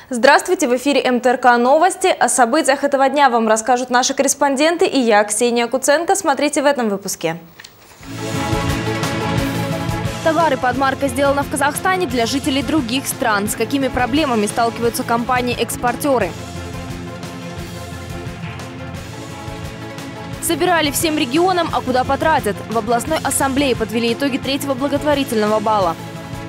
Здравствуйте, в эфире МТРК новости. О событиях этого дня вам расскажут наши корреспонденты и я, Ксения Куценко. Смотрите в этом выпуске. Товары под маркой «Сделано в Казахстане» для жителей других стран. С какими проблемами сталкиваются компании-экспортеры? Собирали всем регионам, а куда потратят? В областной ассамблее подвели итоги третьего благотворительного балла.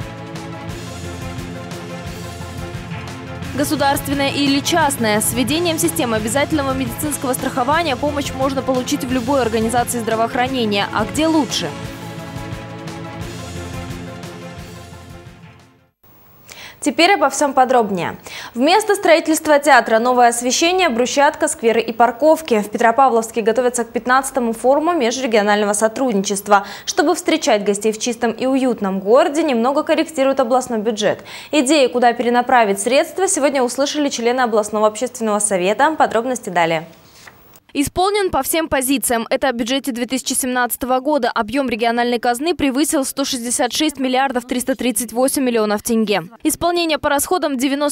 Государственная или частная. С введением системы обязательного медицинского страхования помощь можно получить в любой организации здравоохранения. А где лучше? Теперь обо всем подробнее. Вместо строительства театра новое освещение, брусчатка, скверы и парковки. В Петропавловске готовятся к 15-му форуму межрегионального сотрудничества. Чтобы встречать гостей в чистом и уютном городе, немного корректируют областной бюджет. Идеи, куда перенаправить средства, сегодня услышали члены областного общественного совета. Подробности далее. Исполнен по всем позициям. Это о бюджете 2017 года. Объем региональной казны превысил 166 миллиардов 338 миллионов тенге. Исполнение по расходам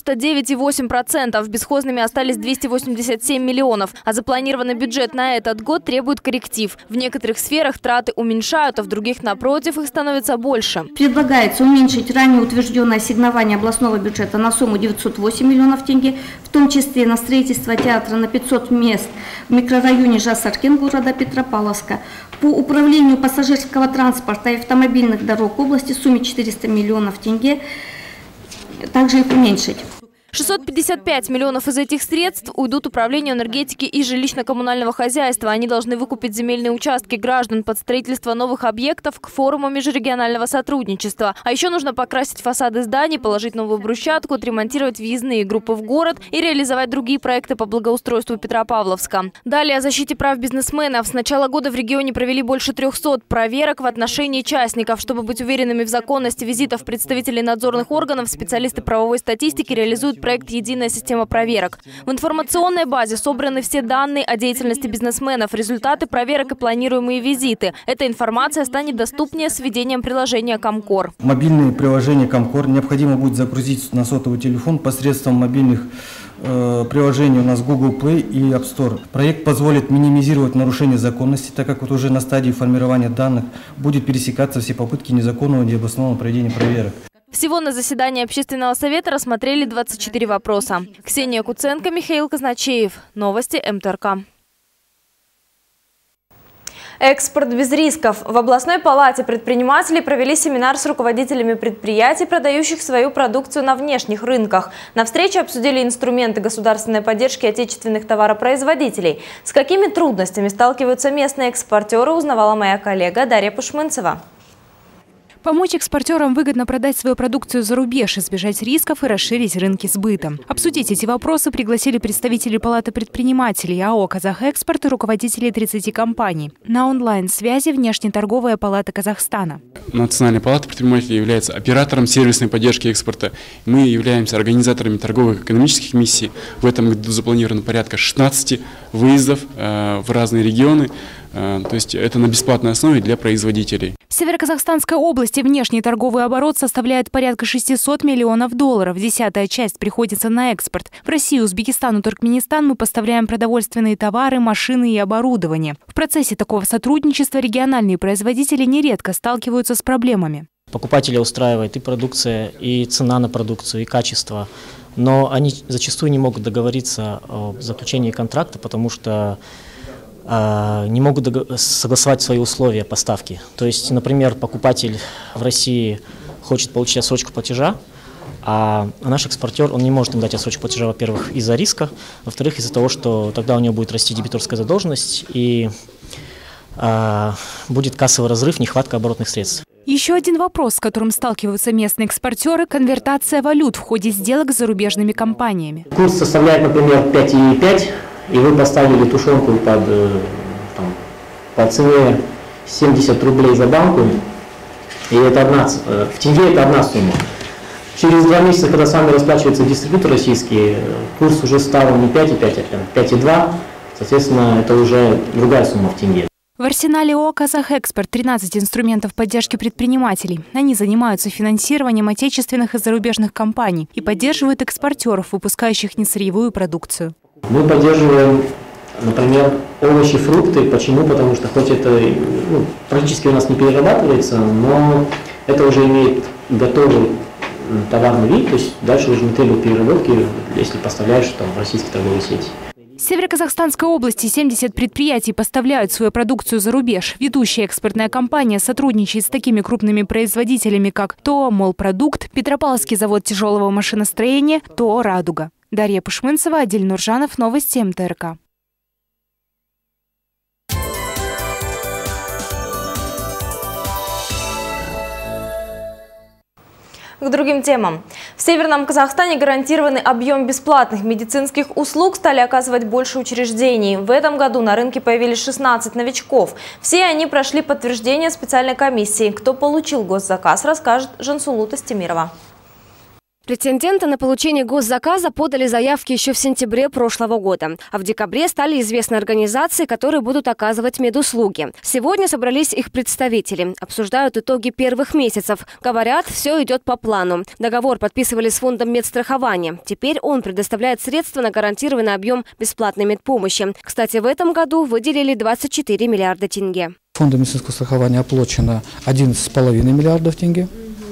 99,8%. Бесхозными остались 287 миллионов. А запланированный бюджет на этот год требует корректив. В некоторых сферах траты уменьшают, а в других, напротив, их становится больше. Предлагается уменьшить ранее утвержденное ассигнование областного бюджета на сумму 908 миллионов тенге, в том числе на строительство театра на 500 мест в микрорайоне Жасаркин города Петропавловска. По управлению пассажирского транспорта и автомобильных дорог области в сумме 400 миллионов тенге, также их уменьшить. 655 миллионов из этих средств уйдут управлению энергетики и жилищно-коммунального хозяйства. Они должны выкупить земельные участки граждан под строительство новых объектов к форуму межрегионального сотрудничества. А еще нужно покрасить фасады зданий, положить новую брусчатку, отремонтировать въездные группы в город и реализовать другие проекты по благоустройству Петропавловска. Далее о защите прав бизнесменов. С начала года в регионе провели больше 300 проверок в отношении частников. Чтобы быть уверенными в законности визитов представителей надзорных органов, специалисты правовой статистики реализуют проект «Единая система проверок». В информационной базе собраны все данные о деятельности бизнесменов, результаты проверок и планируемые визиты. Эта информация станет доступнее с введением приложения Комкор. Мобильные приложения Комкор необходимо будет загрузить на сотовый телефон посредством мобильных приложений у нас Google Play и App Store. Проект позволит минимизировать нарушение законности, так как вот уже на стадии формирования данных будет пересекаться все попытки незаконного и необоснованного проведения проверок. Всего на заседании общественного совета рассмотрели 24 вопроса. Ксения Куценко, Михаил Казначеев. Новости МТРК. Экспорт без рисков. В областной палате предпринимателей провели семинар с руководителями предприятий, продающих свою продукцию на внешних рынках. На встрече обсудили инструменты государственной поддержки отечественных товаропроизводителей. С какими трудностями сталкиваются местные экспортеры, узнавала моя коллега Дарья Пушмынцева. Помочь экспортерам выгодно продать свою продукцию за рубеж, избежать рисков и расширить рынки сбыта. Обсудить эти вопросы пригласили представителей Палаты предпринимателей АО «Казахэкспорт» и руководителей 30 компаний. На онлайн-связи Внешнеторговая палата Казахстана. Национальная палата предпринимателей является оператором сервисной поддержки экспорта. Мы являемся организаторами торговых и экономических миссий. В этом году запланировано порядка 16 выездов в разные регионы. То есть это на бесплатной основе для производителей. В Североказахстанской области внешний торговый оборот составляет порядка 600 миллионов долларов. 10-я часть приходится на экспорт. В Россию, Узбекистан и Туркменистан мы поставляем продовольственные товары, машины и оборудование. В процессе такого сотрудничества региональные производители нередко сталкиваются с проблемами. Покупателя устраивает и продукция, и цена на продукцию, и качество. Но они зачастую не могут договориться о заключении контракта, потому что не могут согласовать свои условия поставки. То есть, например, покупатель в России хочет получить отсрочку платежа, а наш экспортер он не может им дать отсрочку платежа, во-первых, из-за риска, во-вторых, из-за того, что тогда у него будет расти дебиторская задолженность и будет кассовый разрыв, нехватка оборотных средств. Еще один вопрос, с которым сталкиваются местные экспортеры – конвертация валют в ходе сделок с зарубежными компаниями. Курс составляет, например, 5,5, и вы поставили тушенку по цене 70 рублей за банку, и это в тенге это одна сумма. Через 2 месяца, когда с вами расплачивается дистрибьютор российский, курс уже стал не 5,5, а 5,2, соответственно, это уже другая сумма в тенге. В арсенале ООО «Казахэкспорт» 13 инструментов поддержки предпринимателей. Они занимаются финансированием отечественных и зарубежных компаний и поддерживают экспортеров, выпускающих несырьевую продукцию. Мы поддерживаем, например, овощи, фрукты. Почему? Потому что хоть это практически у нас не перерабатывается, но это уже имеет готовый товарный вид, то есть дальше уже не требует переработки, если поставляешь там в российские торговые сети. В Северо-Казахстанской области 70 предприятий поставляют свою продукцию за рубеж. Ведущая экспортная компания сотрудничает с такими крупными производителями, как ТОО «Молпродукт», Петропавловский завод тяжелого машиностроения, ТОО «Радуга». Дарья Пушмынцева, Адиль Нуржанов, новости МТРК. К другим темам. В Северном Казахстане гарантированный объем бесплатных медицинских услуг стали оказывать больше учреждений. В этом году на рынке появились 16 новичков. Все они прошли подтверждение специальной комиссии. Кто получил госзаказ, расскажет Жансулу Тастемирова. Претенденты на получение госзаказа подали заявки еще в сентябре прошлого года. А в декабре стали известны организации, которые будут оказывать медуслуги. Сегодня собрались их представители. Обсуждают итоги первых месяцев. Говорят, все идет по плану. Договор подписывали с фондом медстрахования. Теперь он предоставляет средства на гарантированный объем бесплатной медпомощи. Кстати, в этом году выделили 24 миллиарда тенге. Фондом медицинского страхования оплачено 11,5 миллиардов тенге.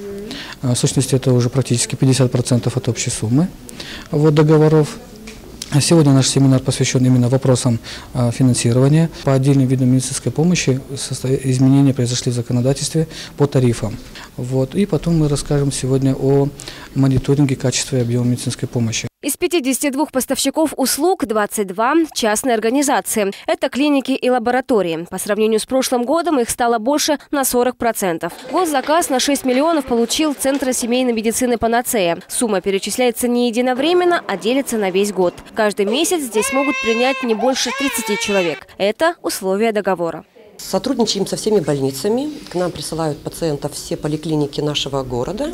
В сущности, это уже практически 50% от общей суммы договоров. Сегодня наш семинар посвящен именно вопросам финансирования. По отдельным видам медицинской помощи изменения произошли в законодательстве по тарифам. И потом мы расскажем сегодня о мониторинге качества и объема медицинской помощи. Из 52 поставщиков услуг 22 – частные организации. Это клиники и лаборатории. По сравнению с прошлым годом их стало больше на 40%. Госзаказ на 6 миллионов получил Центр семейной медицины «Панацея». Сумма перечисляется не единовременно, а делится на весь год. Каждый месяц здесь могут принять не больше 30 человек. Это условия договора. Сотрудничаем со всеми больницами. К нам присылают пациентов все поликлиники нашего города.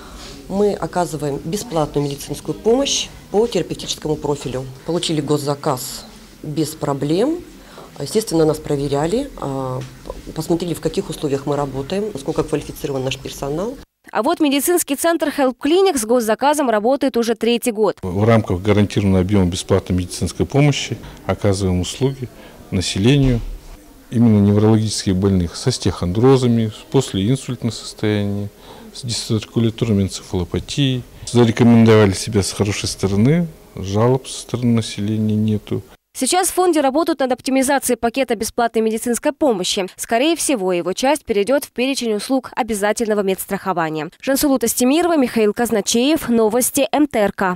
Мы оказываем бесплатную медицинскую помощь по терапевтическому профилю. Получили госзаказ без проблем. Естественно, нас проверяли, посмотрели, в каких условиях мы работаем, насколько квалифицирован наш персонал. А вот медицинский центр Help Clinic с госзаказом работает уже 3-й год. В рамках гарантированного объема бесплатной медицинской помощи оказываем услуги населению, именно неврологических больных, со остеохондрозами, с послеинсультным состоянием, с дисциркуляторной энцефалопатией. Зарекомендовали себя с хорошей стороны, жалоб со стороны населения нету. Сейчас в фонде работают над оптимизацией пакета бесплатной медицинской помощи. Скорее всего, его часть перейдет в перечень услуг обязательного медстрахования. Жансулу Тастемирова, Михаил Казначеев, новости МТРК.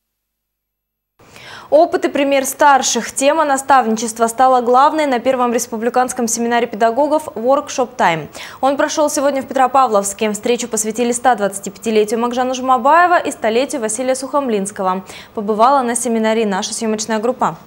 Опыт и пример старших. Тема наставничества стала главной на первом республиканском семинаре педагогов «Workshop Time». Он прошел сегодня в Петропавловске. Встречу посвятили 125-летию Макжана Жумабаева и 100-летию Василия Сухомлинского. Побывала на семинаре наша съемочная группа.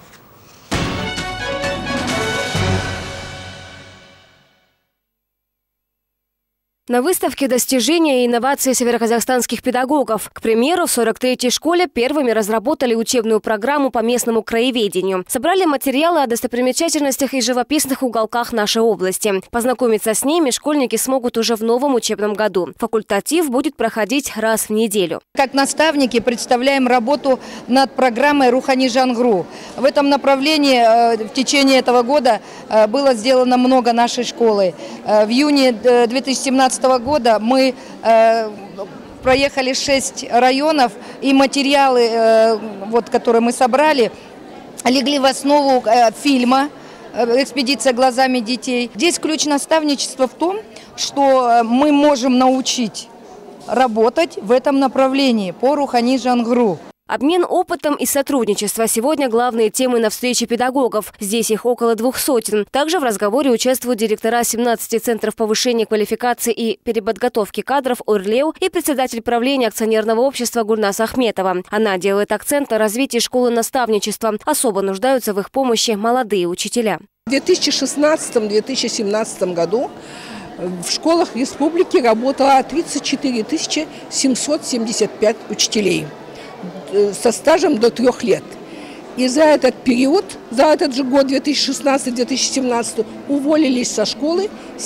На выставке достижения и инновации североказахстанских педагогов. К примеру, в 43-й школе первыми разработали учебную программу по местному краеведению. Собрали материалы о достопримечательностях и живописных уголках нашей области. Познакомиться с ними школьники смогут уже в новом учебном году. Факультатив будет проходить раз в неделю. Как наставники представляем работу над программой «Рухани Жангру». В этом направлении в течение этого года было сделано много нашей школы. В июне 2017 года мы проехали 6 районов, и материалы, которые мы собрали, легли в основу фильма «Экспедиция глазами детей». Здесь ключ наставничества в том, что мы можем научить работать в этом направлении по Рухани Жангру. Обмен опытом и сотрудничество – сегодня главные темы на встрече педагогов. Здесь их около 200. Также в разговоре участвуют директора 17 центров повышения квалификации и переподготовки кадров ОРЛЕУ и председатель правления акционерного общества Гульнас Ахметова. Она делает акцент на развитии школы наставничества. Особо нуждаются в их помощи молодые учителя. В 2016-2017 году в школах республики работало 34 775 учителей со стажем до 3 лет. И за этот период, за этот же год 2016-2017 уволились со школы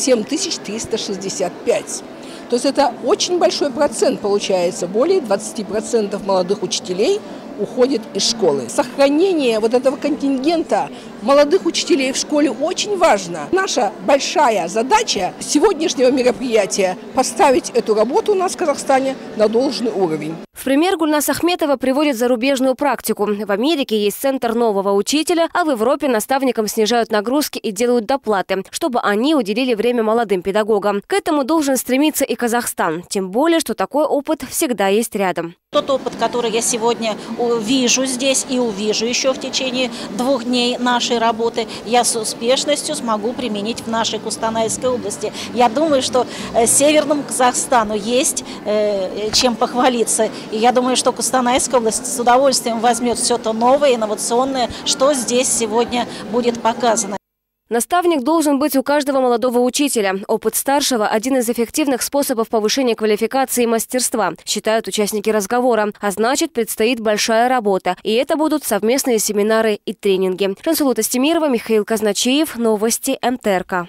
7365. То есть это очень большой процент получается, более 20% молодых учителей уходит из школы. Сохранение вот этого контингента молодых учителей в школе очень важно. Наша большая задача сегодняшнего мероприятия – поставить эту работу у нас в Казахстане на должный уровень. В пример Гульнас Ахметова приводит зарубежную практику. В Америке есть центр нового учителя, а в Европе наставникам снижают нагрузки и делают доплаты, чтобы они уделили время молодым педагогам. К этому должен стремиться и Казахстан. Тем более, что такой опыт всегда есть рядом. Тот опыт, который я сегодня вижу здесь и увижу еще в течение 2 дней нашей работы, я с успешностью смогу применить в нашей Кустанайской области. Я думаю, что Северному Казахстану есть чем похвалиться. И я думаю, что Кустанайская область с удовольствием возьмет все то новое, инновационное, что здесь сегодня будет показано. Наставник должен быть у каждого молодого учителя. Опыт старшего – один из эффективных способов повышения квалификации и мастерства, считают участники разговора. А значит, предстоит большая работа. И это будут совместные семинары и тренинги. Жансулу Тастемирова, Михаил Казначеев. Новости МТРК.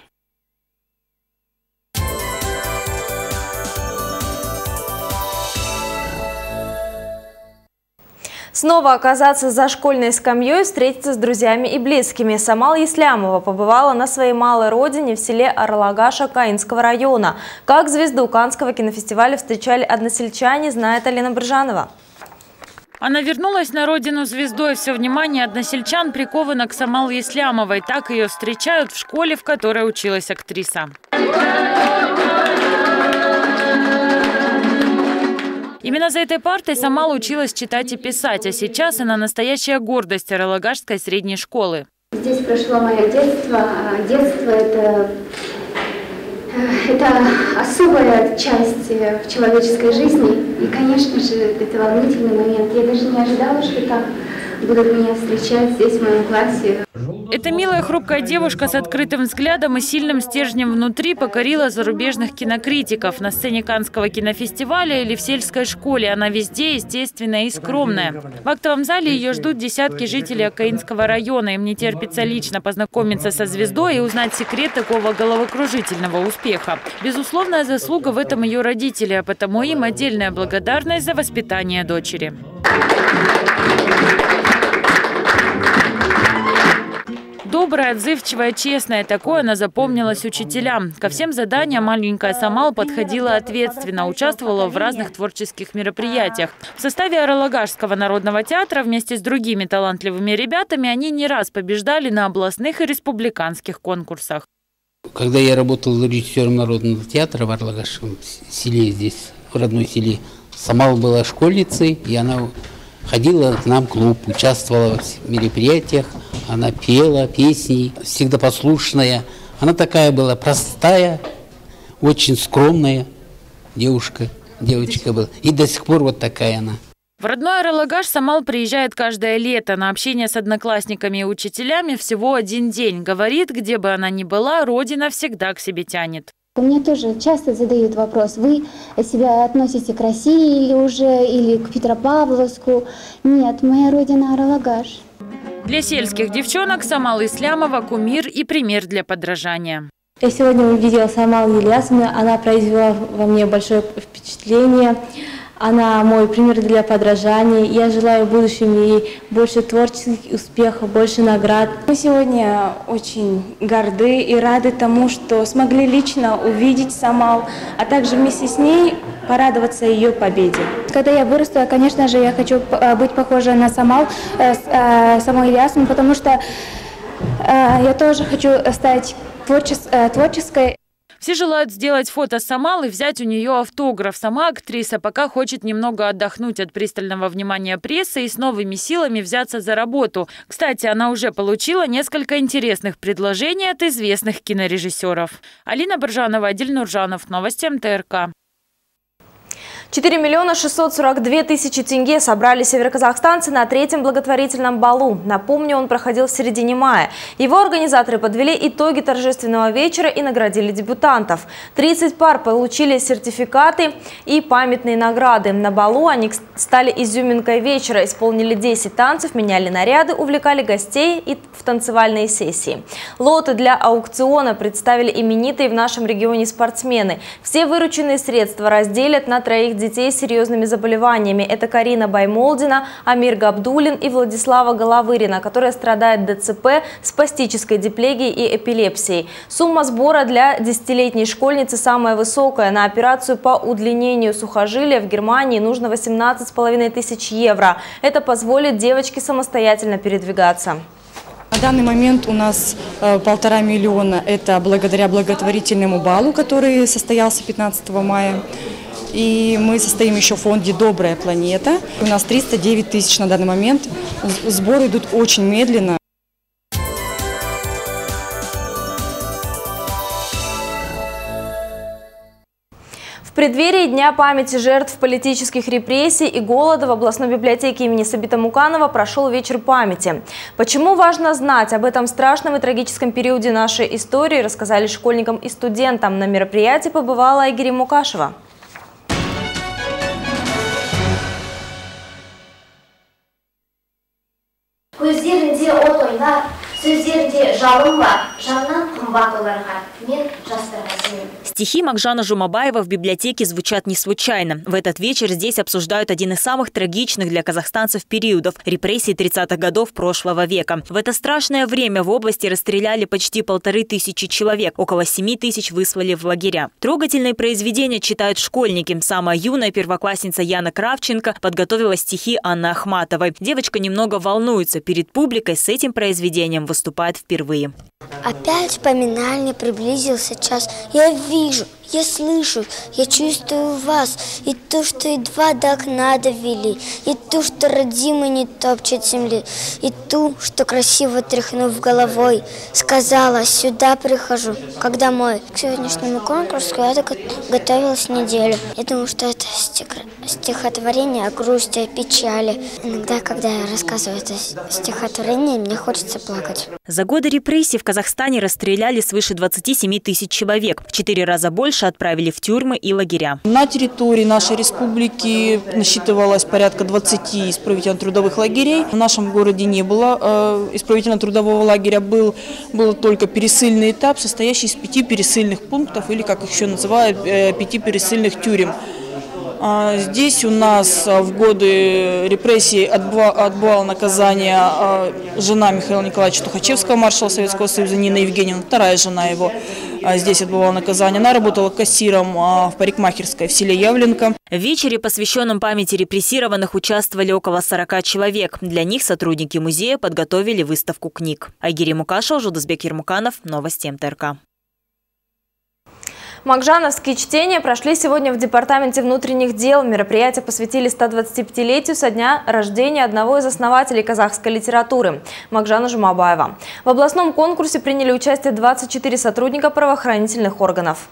Снова оказаться за школьной скамьей, встретиться с друзьями и близкими. Самал Ислямова побывала на своей малой родине в селе Арлагаша Каинского района. Как звезду Каннского кинофестиваля встречали односельчане, знает Алина Бржанова. Она вернулась на родину звездой. Все внимание односельчан приковано к Самал Ислямовой. Так ее встречают в школе, в которой училась актриса. Именно за этой партой Самал училась читать и писать, а сейчас она настоящая гордость Арлагашской средней школы. Здесь прошло мое детство. Детство это особая часть в человеческой жизни. И, конечно же, это волнительный момент. Я даже не ожидала, что так будут меня встречать здесь, в моем классе. Эта милая хрупкая девушка с открытым взглядом и сильным стержнем внутри покорила зарубежных кинокритиков. На сцене Каннского кинофестиваля или в сельской школе она везде естественная и скромная. В актовом зале ее ждут десятки жителей Каинского района. Им не терпится лично познакомиться со звездой и узнать секрет такого головокружительного успеха. Безусловная заслуга в этом ее родители, а потому им отдельная благодарность за воспитание дочери. Добрая, отзывчивая, честная. Такое она запомнилась учителям. Ко всем заданиям маленькая Самал подходила ответственно, участвовала в разных творческих мероприятиях. В составе Арлагашского народного театра вместе с другими талантливыми ребятами они не раз побеждали на областных и республиканских конкурсах. Когда я работал режиссером народного театра в Арлагашском селе, здесь, в родной селе, Самал была школьницей, и она ходила к нам в клуб, участвовала в мероприятиях. Она пела песни, всегда послушная. Она такая была простая, очень скромная девочка была. И до сих пор вот такая она. В родной Арлагаш Самал приезжает каждое лето. На общение с одноклассниками и учителями всего 1 день. Говорит, где бы она ни была, родина всегда к себе тянет. Мне тоже часто задают вопрос: вы себя относите к России или к Петропавловску? Нет, моя родина Арлагаш. Для сельских девчонок Самал Ислямова – кумир и пример для подражания. Я сегодня увидела Самал Ильясовну, она произвела во мне большое впечатление. Она мой пример для подражания. Я желаю в будущем ей больше творческих успехов, больше наград. Мы сегодня очень горды и рады тому, что смогли лично увидеть Самал, а также вместе с ней порадоваться ее победе. Когда я вырасту, конечно же, я хочу быть похожа на Самал Ильясовну, потому что я тоже хочу стать творческой. Все желают сделать фото с Самал и взять у нее автограф. Сама актриса пока хочет немного отдохнуть от пристального внимания прессы и с новыми силами взяться за работу. Кстати, она уже получила несколько интересных предложений от известных кинорежиссеров. Алина Бржанова, Адиль Нуржанов. Новости МТРК. 4 642 000 тенге собрали североказахстанцы на третьем благотворительном балу. Напомню, он проходил в середине мая. Его организаторы подвели итоги торжественного вечера и наградили дебютантов. 30 пар получили сертификаты и памятные награды. На балу они стали изюминкой вечера, исполнили 10 танцев, меняли наряды, увлекали гостей и в танцевальные сессии. Лоты для аукциона представили именитые в нашем регионе спортсмены. Все вырученные средства разделят на троих детей с серьезными заболеваниями. Это Карина Баймолдина, Амир Габдулин и Владислава Головырина, которая страдает ДЦП, спастической диплегией и эпилепсией. Сумма сбора для 10-летней школьницы самая высокая. На операцию по удлинению сухожилия в Германии нужно 18 500 евро. Это позволит девочке самостоятельно передвигаться. На данный момент у нас 1,5 миллиона. Это благодаря благотворительному балу, который состоялся 15 мая. И мы состоим еще в фонде «Добрая планета». У нас 309 000 на данный момент. Сборы идут очень медленно. В преддверии Дня памяти жертв политических репрессий и голода в областной библиотеке имени Сабита Муканова прошел вечер памяти. Почему важно знать об этом страшном и трагическом периоде нашей истории, рассказали школьникам и студентам. На мероприятии побывала Айгири Мукашева. Көздерінде от ойнар, сөздерінде жалын бар, жаннан қымбат оларға. Мен жастарға сенемін. Стихи Макжана Жумабаева в библиотеке звучат не случайно. В этот вечер здесь обсуждают один из самых трагичных для казахстанцев периодов – репрессий 30-х годов прошлого века. В это страшное время в области расстреляли почти 1500 человек, около 7 000 выслали в лагеря. Трогательные произведения читают школьники. Самая юная первоклассница Яна Кравченко подготовила стихи Анны Ахматовой. Девочка немного волнуется. Перед публикой с этим произведением выступает впервые. Опять поминальный приблизился час. Я вижу, я слышу, я чувствую вас. И то, что едва до окна довели, и ту, что родимый не топчет земли, и ту, что красиво тряхнув головой, сказала: сюда прихожу, как домой. К сегодняшнему конкурсу я готовилась неделю. Я думаю, что это стихотворение о грусти, о печали. Иногда, когда я рассказываю это стихотворение, мне хочется плакать. За годы репрессий в Казахстане расстреляли свыше 27 000 человек. В 4 раза больше отправили в тюрьмы и лагеря. На территории нашей республики насчитывалось порядка 20 исправительно-трудовых лагерей. В нашем городе не было исправительно-трудового лагеря. Был только пересыльный этап, состоящий из 5 пересыльных пунктов, или, как их еще называют, 5 пересыльных тюрем. Здесь у нас в годы репрессий отбывала наказание жена Михаила Николаевича Тухачевского, маршала Советского Союза, Нина Евгеньевна, вторая жена его. Здесь отбывала наказание. Она работала кассиром в парикмахерской в селе Явленко. В вечере, посвященном памяти репрессированных, участвовали около 40 человек. Для них сотрудники музея подготовили выставку книг. Айгири Мукашева, Жудасбек Ермуканов, Новости МТРК. Макжановские чтения прошли сегодня в Департаменте внутренних дел. Мероприятие посвятили 125-летию со дня рождения одного из основателей казахской литературы – Макжана Жумабаева. В областном конкурсе приняли участие 24 сотрудника правоохранительных органов.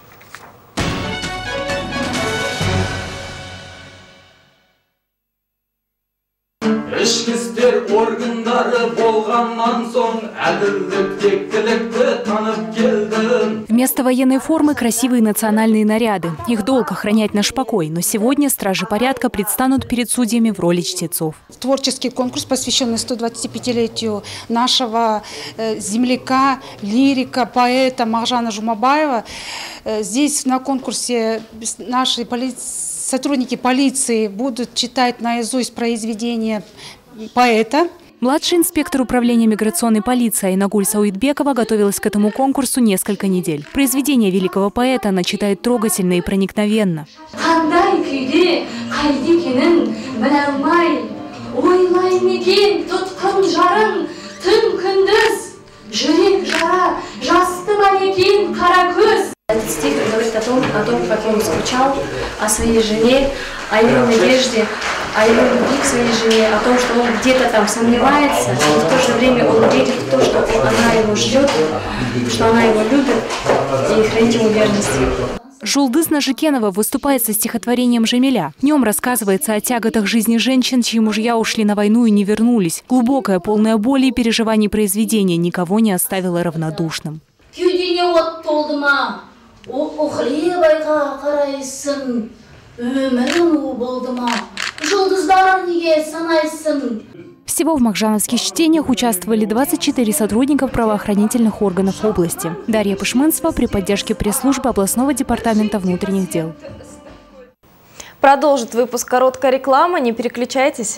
Ішкі істер органдары болғаннан соң әділдік тектілікті танып келдім. Вместо военной формы красивые национальные наряды. Их долг охранять наш покой, но сегодня стражи порядка предстанут перед судьями в роли чтецов. Творческий конкурс, посвященный 125-летию нашего земляка, лирика, поэта Макжана Жумабаева. Здесь на конкурсе наши сотрудники полиции будут читать наизусть произведения поэта. Младший инспектор управления миграционной полиции Айнагуль Сауитбекова готовилась к этому конкурсу несколько недель. Произведение великого поэта она читает трогательно и проникновенно. Этот стих говорит о том, как он скучал о своей жене, о ее надежде, о его любви к своей жене, о том, что он где-то там сомневается, но в то же время он верит в то, что она его ждет, что она его любит и хранит ему верность. Жулдыз Нажикенова выступает со стихотворением «Жемеля». В нем рассказывается о тяготах жизни женщин, чьи мужья ушли на войну и не вернулись. Глубокое, полное боли и переживаний произведение никого не оставило равнодушным. Всего в махжановских чтениях участвовали 24 сотрудников правоохранительных органов области. Дарья Пышманцева при поддержке пресс-службы областного департамента внутренних дел. Продолжит выпуск короткая реклама. Не переключайтесь.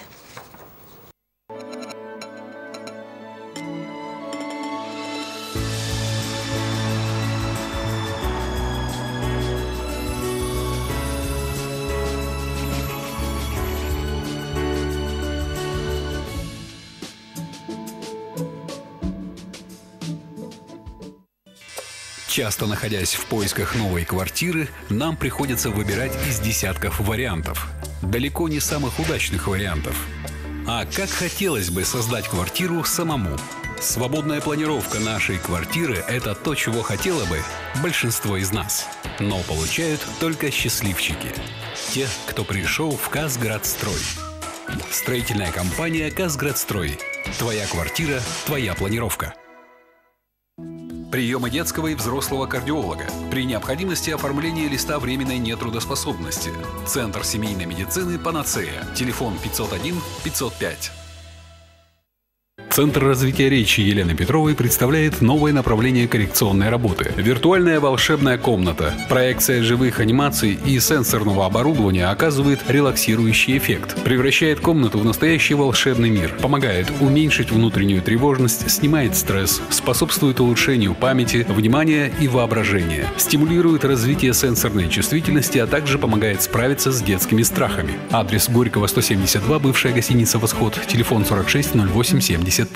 Часто находясь в поисках новой квартиры, нам приходится выбирать из десятков вариантов. Далеко не самых удачных вариантов. А как хотелось бы создать квартиру самому? Свободная планировка нашей квартиры – это то, чего хотело бы большинство из нас. Но получают только счастливчики. Те, кто пришел в Казградстрой. Строительная компания «Казградстрой». Твоя квартира, твоя планировка. Приемы детского и взрослого кардиолога. При необходимости оформления листа временной нетрудоспособности. Центр семейной медицины «Панацея». Телефон 501 505. Центр развития речи Елены Петровой представляет новое направление коррекционной работы. Виртуальная волшебная комната. Проекция живых анимаций и сенсорного оборудования оказывает релаксирующий эффект. Превращает комнату в настоящий волшебный мир. Помогает уменьшить внутреннюю тревожность, снимает стресс, способствует улучшению памяти, внимания и воображения. Стимулирует развитие сенсорной чувствительности, а также помогает справиться с детскими страхами. Адрес: Горького, 172, бывшая гостиница «Восход». Телефон 46 08 73.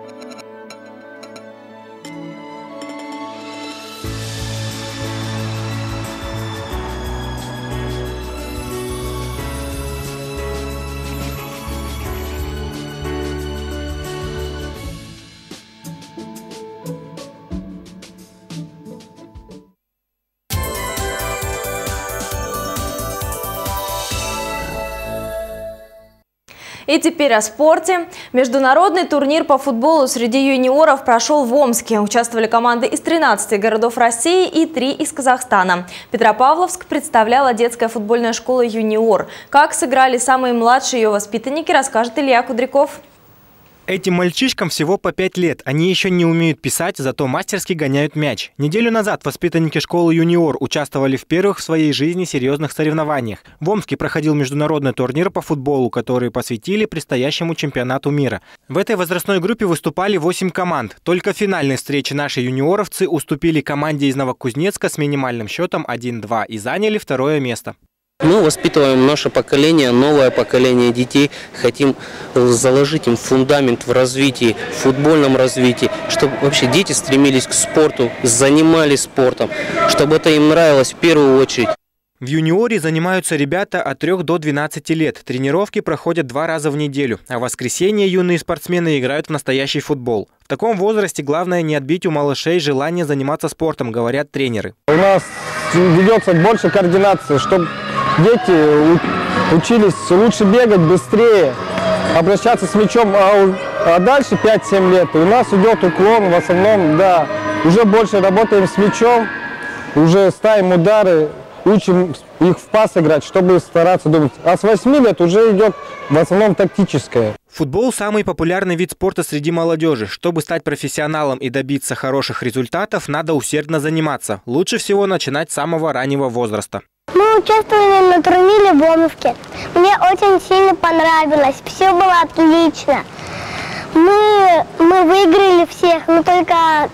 И теперь о спорте. Международный турнир по футболу среди юниоров прошел в Омске. Участвовали команды из 13 городов России и 3 из Казахстана. Петропавловск представляла детская футбольная школа «Юниор». Как сыграли самые младшие ее воспитанники, расскажет Илья Кудряков. Этим мальчишкам всего по 5 лет. Они еще не умеют писать, зато мастерски гоняют мяч. Неделю назад воспитанники школы «Юниор» участвовали в первых в своей жизни серьезных соревнованиях. В Омске проходил международный турнир по футболу, который посвятили предстоящему чемпионату мира. В этой возрастной группе выступали 8 команд. Только в финальной встрече наши юниоровцы уступили команде из Новокузнецка с минимальным счетом 1-2 и заняли второе место. Мы воспитываем наше поколение, новое поколение детей. Хотим заложить им фундамент в развитии, в футбольном развитии, чтобы вообще дети стремились к спорту, занимались спортом, чтобы это им нравилось в первую очередь. В «Юниоре» занимаются ребята от 3 до 12 лет. Тренировки проходят 2 раза в неделю, а в воскресенье юные спортсмены играют в настоящий футбол. В таком возрасте главное не отбить у малышей желание заниматься спортом, говорят тренеры. У нас ведется больше координации, чтобы дети учились лучше бегать, быстрее, обращаться с мячом, а дальше 5-7 лет у нас идет уклон, в основном, да, уже больше работаем с мячом, уже ставим удары, учим их в пас играть, чтобы стараться думать. А с 8 лет уже идет в основном тактическое. Футбол – самый популярный вид спорта среди молодежи. Чтобы стать профессионалом и добиться хороших результатов, надо усердно заниматься. Лучше всего начинать с самого раннего возраста. Мы участвовали на турнире в Омске. Мне очень сильно понравилось. Все было отлично. Мы выиграли всех, но только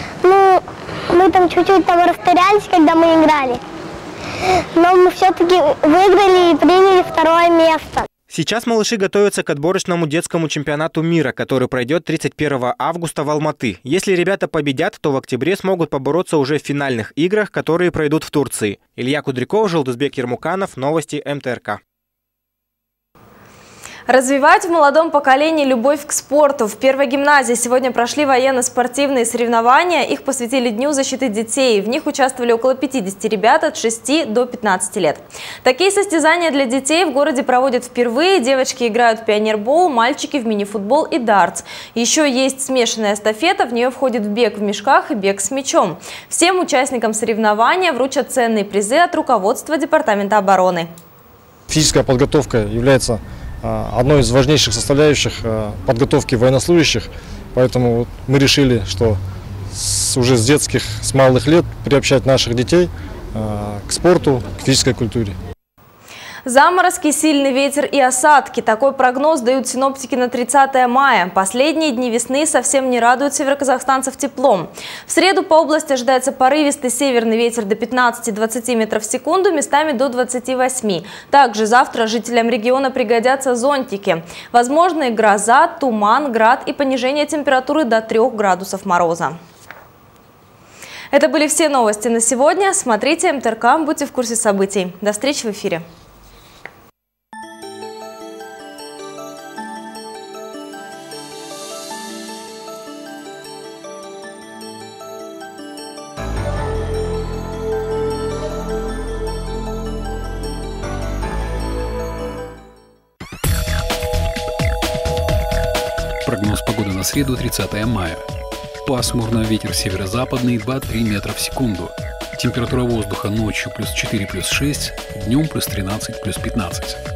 мы там чуть-чуть растерялись, когда мы играли. Но мы все-таки выиграли и приняли второе место. Сейчас малыши готовятся к отборочному детскому чемпионату мира, который пройдет 31 августа в Алматы. Если ребята победят, то в октябре смогут побороться уже в финальных играх, которые пройдут в Турции. Илья Кудряков, Жолдызбек Ермуканов, новости МТРК. Развивать в молодом поколении любовь к спорту. В первой гимназии сегодня прошли военно-спортивные соревнования. Их посвятили Дню защиты детей. В них участвовали около 50 ребят от 6 до 15 лет. Такие состязания для детей в городе проводят впервые. Девочки играют в пионербол, мальчики в мини-футбол и дартс. Еще есть смешанная эстафета. В нее входит бег в мешках и бег с мячом. Всем участникам соревнования вручат ценные призы от руководства Департамента обороны. Физическая подготовка является одной из важнейших составляющих подготовки военнослужащих, поэтому мы решили, что уже с малых лет приобщать наших детей к спорту, к физической культуре. Заморозки, сильный ветер и осадки. Такой прогноз дают синоптики на 30 мая. Последние дни весны совсем не радуют североказахстанцев теплом. В среду по области ожидается порывистый северный ветер до 15-20 метров в секунду, местами до 28. Также завтра жителям региона пригодятся зонтики. Возможны гроза, туман, град и понижение температуры до 3 градусов мороза. Это были все новости на сегодня. Смотрите МТРК, будьте в курсе событий. До встречи в эфире. Прогноз погоды на среду, 30 мая. Пасмурно, ветер северо-западный 2-3 метра в секунду. Температура воздуха ночью +4, +6, днем +13, +15.